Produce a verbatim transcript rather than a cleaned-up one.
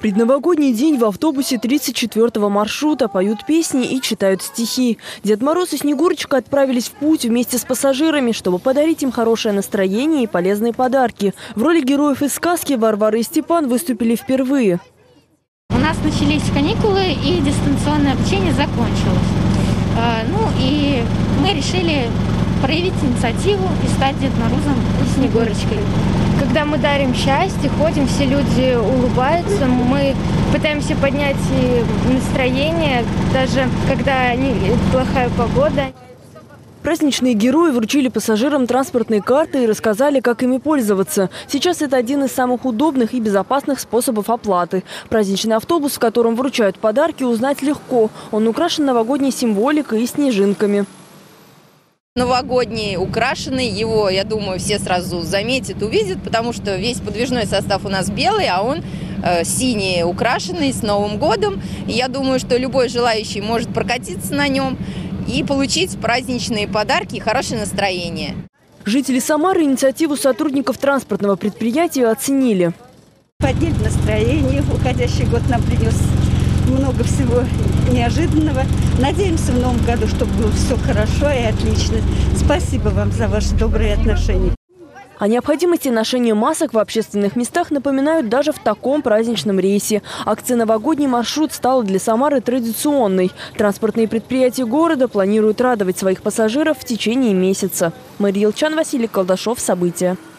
предновогодний день в автобусе тридцать четвёртого маршрута поют песни и читают стихи. Дед Мороз и Снегурочка отправились в путь вместе с пассажирами, чтобы подарить им хорошее настроение и полезные подарки. В роли героев из сказки Варвара и Степан выступили впервые. У нас начались каникулы, и дистанционное обучение закончилось. Ну и мы решили проявить инициативу и стать Дед Морозом и Снегурочкой. Когда мы дарим счастье, ходим, все люди улыбаются, мы пытаемся поднять настроение, даже когда плохая погода. Праздничные герои вручили пассажирам транспортные карты и рассказали, как ими пользоваться. Сейчас это один из самых удобных и безопасных способов оплаты. Праздничный автобус, в котором вручают подарки, узнать легко. Он украшен новогодней символикой и снежинками. Новогодний, украшенный, его, я думаю, все сразу заметят, увидят, потому что весь подвижной состав у нас белый, а он э, синий, украшенный, с Новым годом. И я думаю, что любой желающий может прокатиться на нем и получить праздничные подарки и хорошее настроение. Жители Самары инициативу сотрудников транспортного предприятия оценили. Поднять настроение. Уходящий год нам принес много всего неожиданного. Надеемся в новом году, чтобы было все хорошо и отлично. Спасибо вам за ваши добрые отношения. О необходимости ношения масок в общественных местах напоминают даже в таком праздничном рейсе. Акция «Новогодний маршрут» стала для Самары традиционной. Транспортные предприятия города планируют радовать своих пассажиров в течение месяца. Мария Елчан, Василий Колдашов. События.